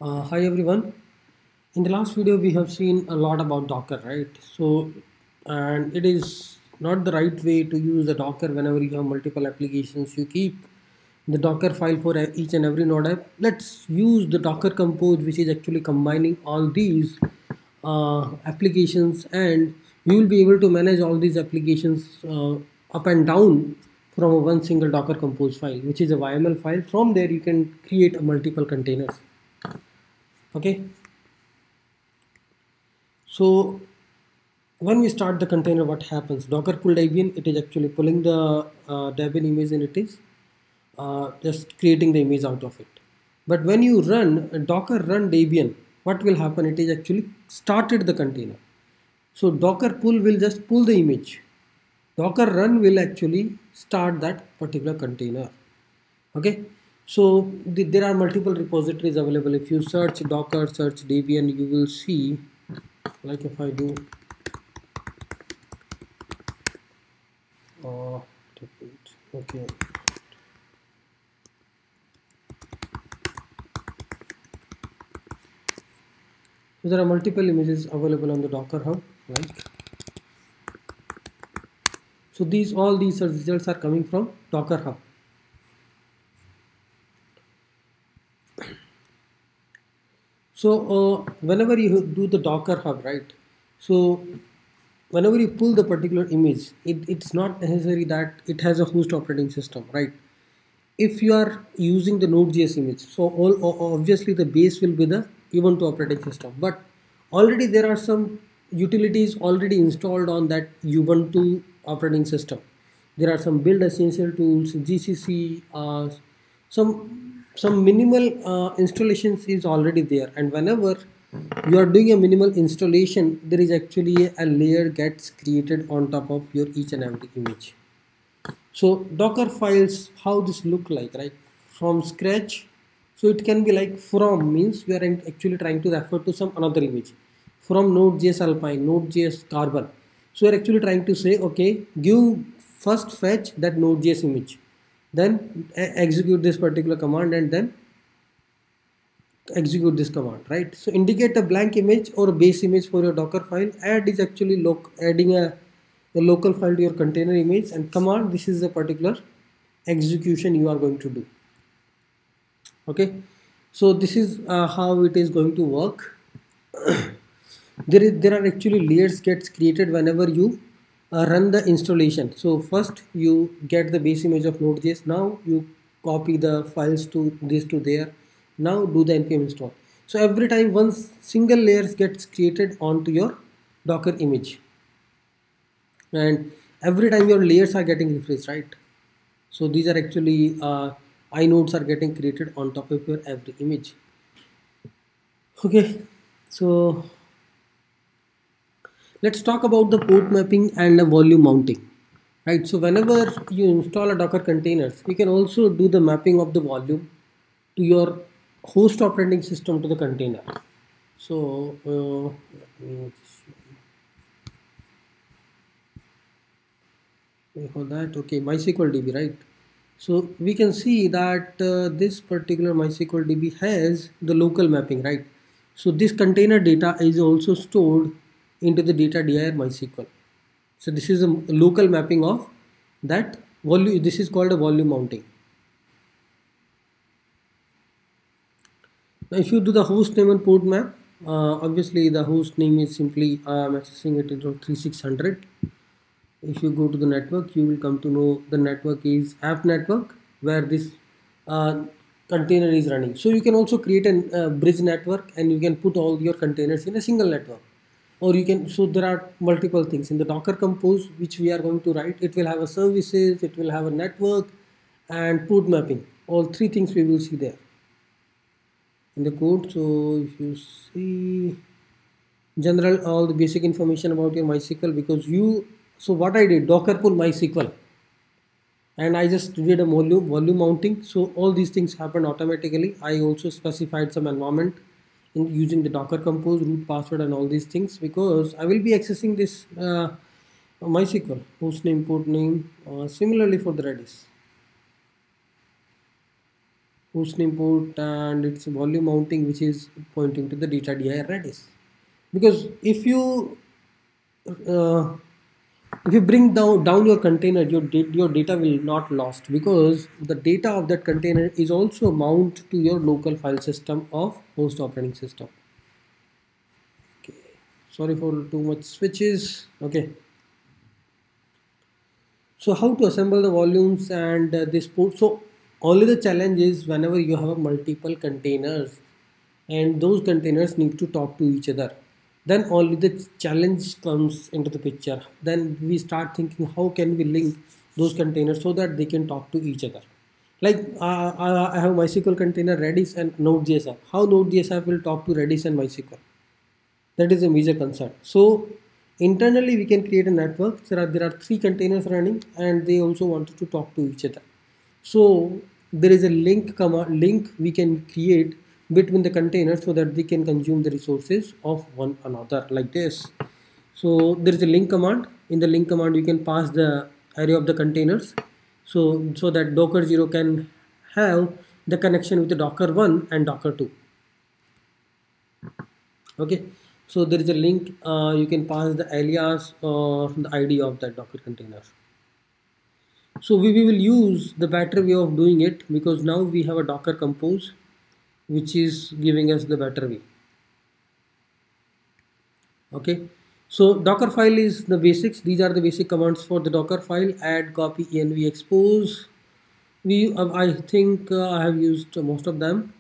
Hi everyone. In the last video, we have seen a lot about Docker, right? And it is not the right way to use the Docker whenever you have multiple applications. You keep the Docker file for each and every node app. Let's use the Docker Compose, which is actually combining all these applications, and you will be able to manage all these applications up and down from a one single Docker Compose file, which is a YML file. From there, you can create a multiple containers. Okay, so when we start the container, what happens? Docker pull Debian, it is actually pulling the Debian image, and it is just creating the image out of it. But when you run Docker run Debian, what will happen? It is actually started the container. So Docker pull will just pull the image. Docker run will actually start that particular container. Okay, so there are multiple repositories available. If you search Docker, search Debian, you will see, like if I do okay, so there are multiple images available on the Docker Hub, like, so all these results are coming from Docker Hub. So whenever you do the Docker Hub, right, so whenever you pull the particular image, it's not necessary that it has a host operating system, right? If you are using the Node.js image, so obviously the base will be the Ubuntu operating system, but already there are some utilities already installed on that Ubuntu operating system. There are some build essential tools, GCC, some minimal installations is already there, and whenever you are doing a minimal installation, there is actually a layer gets created on top of your each and every image. So Docker files, how this look like, right, from scratch. So it can be like from means we are actually trying to refer to some another image from Node.js Alpine, Node.js Carbon. So we are actually trying to say, okay, give first fetch that Node.js image, then execute this particular command, and then execute this command, right? So indicate a blank image or a base image for your Docker file. Add is actually adding a local file to your container image, and command, this is a particular execution you are going to do. Okay, so this is how it is going to work. There are actually layers gets created whenever you run the installation. So first you get the base image of Node.js. Now you copy the files to this to there. Now do the npm install. So every time one single layer gets created onto your Docker image, and every time your layers are getting refreshed, right? So these are actually inodes are getting created on top of your every image. Okay, so let's talk about the port mapping and the volume mounting, right? So whenever you install a Docker containers, you can also do the mapping of the volume to your host operating system to the container. So for that, okay, MySQL DB, right? So we can see that this particular MySQL DB has the local mapping, right? So this container data is also stored into the data dir MySQL. So this is a local mapping of that volume. This is called a volume mounting. Now if you do the host name and port map, obviously the host name is simply I'm accessing it into 3600. If you go to the network, you will come to know the network is app network, where this uh, container is running. So you can also create a bridge network, and you can put all your containers in a single network, or you can, so there are multiple things in the Docker Compose which we are going to write. It will have a services, it will have a network, and port mapping. All three things we will see there in the code. So if you see general, all the basic information about your MySQL, because you, so what I did, Docker pull MySQL, and I just did a volume mounting. So all these things happen automatically. I also specified some environment in using the Docker Compose, root password, and all these things, because I will be accessing this MySQL host name, port name, similarly for the Redis. hostname port, and it's volume mounting, which is pointing to the data dir Redis. Because uh, if you bring down your container, your data will not lost, because the data of that container is also mount to your local file system of host operating system. Okay, sorry for too much switches. Okay, so how to assemble the volumes and this port. So only the challenge is whenever you have multiple containers and those containers need to talk to each other, then only the challenge comes into the picture. Then we start thinking, how can we link those containers so that they can talk to each other. Like I have MySQL container Redis and Node.js app. How Node.js app will talk to Redis and MySQL? That is a major concern. So internally we can create a network. There are three containers running and they also wanted to talk to each other. So there is a link we can create between the containers so that they can consume the resources of one another, like this. So there is a link command. In the link command you can pass the array of the containers, so that Docker 0 can have the connection with the Docker 1 and Docker 2. Okay, so there is a link, you can pass the alias or the ID of that Docker container. So we will use the better way of doing it, because now we have a Docker compose which is giving us the better way. Okay, so Docker file is the basics. These are the basic commands for the Docker file: add, copy, env, expose. I think I have used most of them.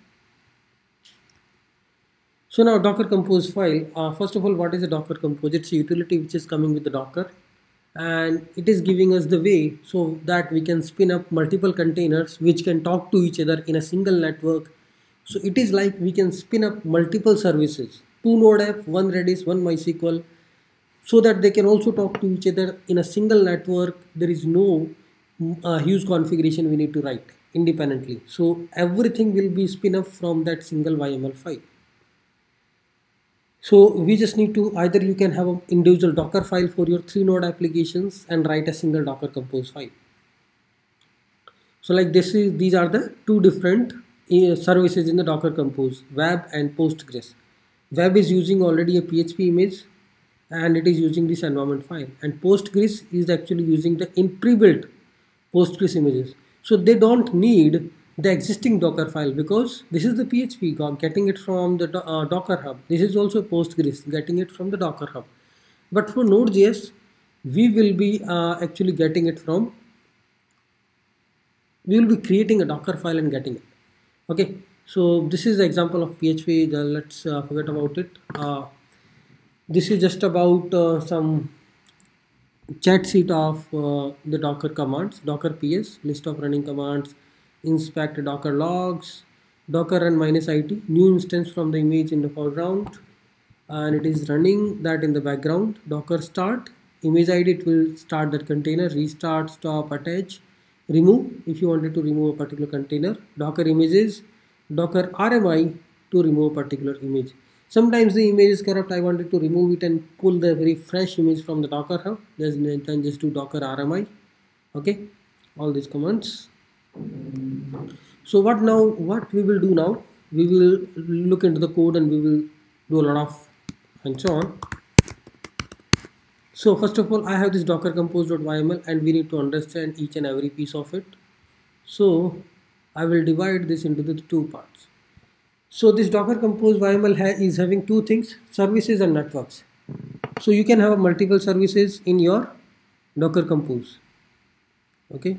So now Docker compose file. First of all, what is a Docker compose? It's a utility which is coming with the Docker, and it is giving us the way so that we can spin up multiple containers which can talk to each other in a single network. So it is like we can spin up multiple services, two Node app, one Redis, one MySQL, so that they can also talk to each other in a single network. There is no huge configuration we need to write independently. So everything will be spin up from that single YML file. So we just need to, either you can have an individual Docker file for your 3 node applications and write a single Docker compose file. So like these are the two different services in the Docker compose: web and Postgres. Web is using already a PHP image and it is using this environment file, and Postgres is actually using the pre-built Postgres images. So they don't need the existing Docker file, because this is the PHP getting it from the Docker Hub. This is also Postgres getting it from the Docker Hub. But for Node.js, we will be actually getting it from, we will be creating a Docker file and getting it. Okay, so this is the example of PHP. Let's forget about it. This is just about some chat sheet of the Docker commands: Docker ps, list of running commands, inspect Docker logs, Docker run -it, new instance from the image in the foreground, and it is running that in the background. Docker start, image ID, it will start that container, restart, stop, attach, remove if you wanted to remove a particular container, Docker images, Docker RMI to remove a particular image. Sometimes the image is corrupt, I wanted to remove it and pull the very fresh image from the Docker Hub, then just do Docker RMI. Okay, all these commands. So what we will do now, we will look into the code and we will do a lot of and so on. So first of all, I have this docker compose.yml and we need to understand each and every piece of it. So I will divide this into the two parts. So this docker compose YML is having two things: services and networks. So you can have multiple services in your docker compose. Okay,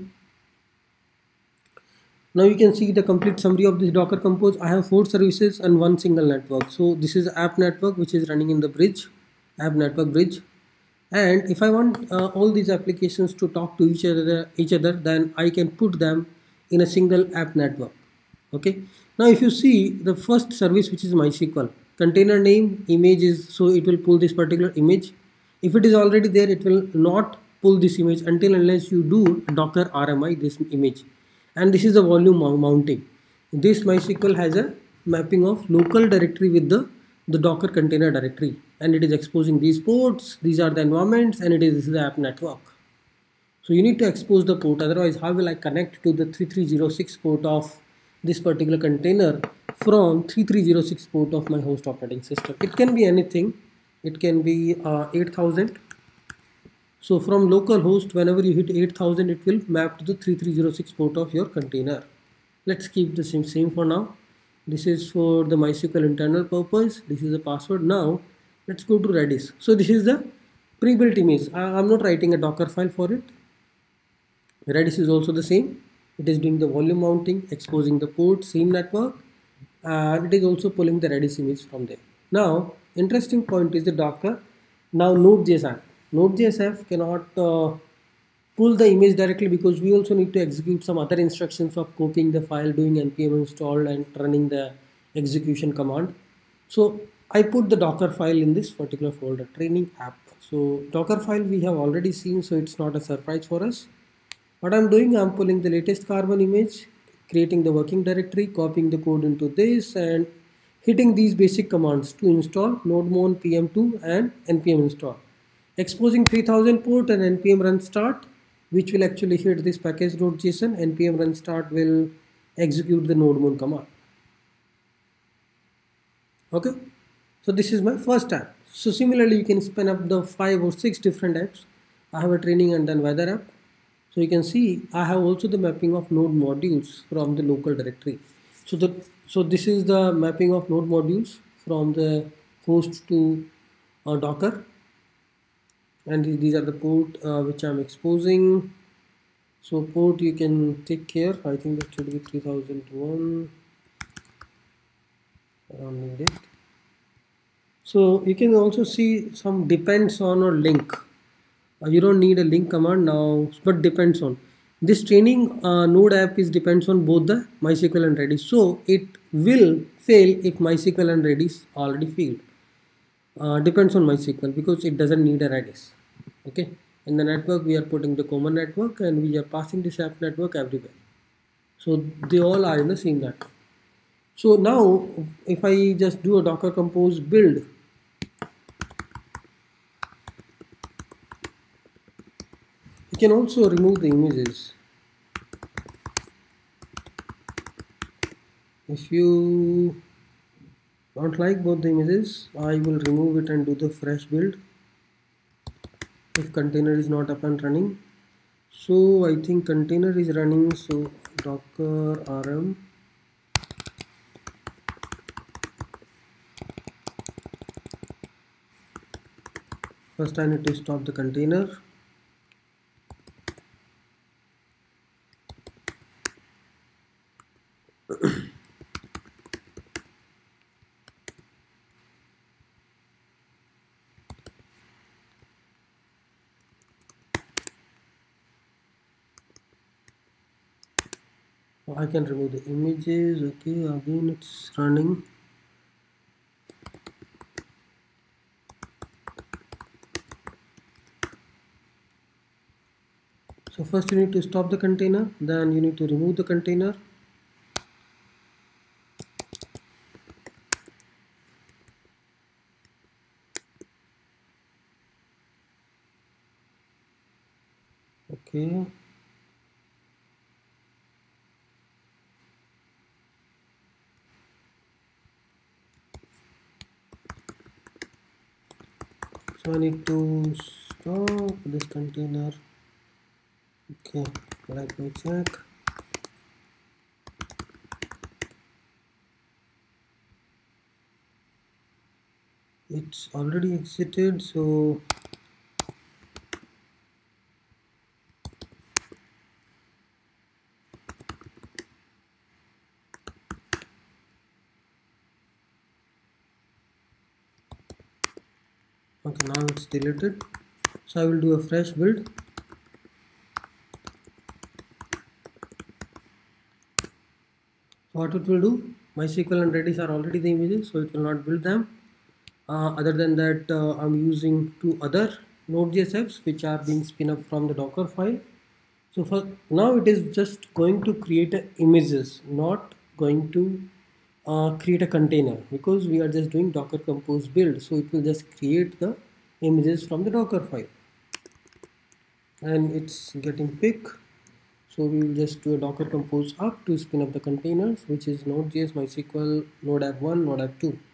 now you can see the complete summary of this docker compose. I have 4 services and one single network. So this is app network which is running in the bridge, app network bridge. And if I want all these applications to talk to each other, then I can put them in a single app network. Okay, now if you see the first service, which is MySQL, container name, image is, so it will pull this particular image. If it is already there, it will not pull this image until unless you do docker RMI this image. And this is the volume mounting. This MySQL has a mapping of local directory with the Docker container directory, and it is exposing these ports. These are the environments, and this is the app network. So you need to expose the port, otherwise how will I connect to the 3306 port of this particular container from 3306 port of my host operating system. It can be anything. It can be 8000. So from localhost, whenever you hit 8000, it will map to the 3306 port of your container. Let's keep the same for now. This is for the MySQL internal purpose. This is the password. Now let's go to Redis. So this is the pre-built image. I'm not writing a Docker file for it. Redis is also the same. It is doing the volume mounting, exposing the port, same network, and it is also pulling the Redis image from there. Now, interesting point is the Docker. Now, Node.js app. Node.js app cannot pull the image directly because we also need to execute some other instructions of copying the file, doing npm install, and running the execution command. So I put the Docker file in this particular folder, training app. So Docker file we have already seen, so it's not a surprise for us. What I'm doing, I'm pulling the latest carbon image, creating the working directory, copying the code into this, and hitting these basic commands to install nodemon pm2 and npm install. Exposing 3000 port and npm run start, which will actually hit this package.json. Npm run start will execute the nodemon command. Okay, so this is my first app. So similarly, you can spin up the 5 or 6 different apps. I have a training and then weather app. So you can see I have also the mapping of node modules from the local directory. So this is the mapping of node modules from the host to Docker, and these are the port which I'm exposing. So port you can take care. I think that should be 3001. I don't need it. So you can also see some depends on or link. You don't need a link command now, but depends on. This training node app is depends on both the MySQL and Redis. So it will fail if MySQL and Redis already failed. Depends on MySQL because it doesn't need a Redis. Okay. In the network, we are putting the common network and we are passing this app network everywhere. So they all are in the same network. So now if I just do a Docker Compose build, you can also remove the images. If you don't like both the images, I will remove it and do the fresh build if container is not up and running. So I think container is running, so docker rm first I need to stop the container. I can remove the images. Okay, again it's running. So first you need to stop the container, then you need to remove the container. Okay. So I need to stop this container. Okay, let me check. It's already exited, so okay, now it's deleted. So I will do a fresh build. What it will do, MySQL and Redis are already the images, so it will not build them. Other than that, I'm using two other Node.js apps which are being spin up from the Docker file. So for now, it is just going to create images, not going to create a container, because we are just doing Docker Compose build. So it will just create the images from the Docker file, and it's getting pick. So we will just do a docker compose up to spin up the containers, which is Node.js, MySQL, Node app 1, Node app 2.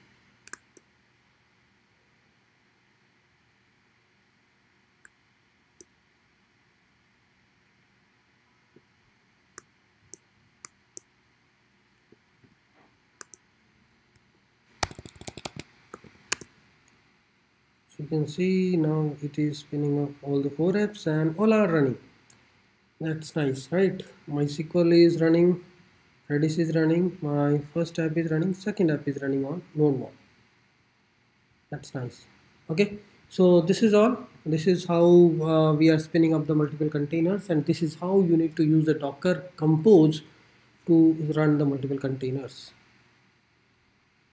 So you can see now it is spinning up all the 4 apps and all are running. That's nice, right? MySQL is running, Redis is running, my first app is running, second app is running on Node 1. That's nice. Okay, so this is all. This is how we are spinning up the multiple containers, and this is how you need to use the Docker Compose to run the multiple containers.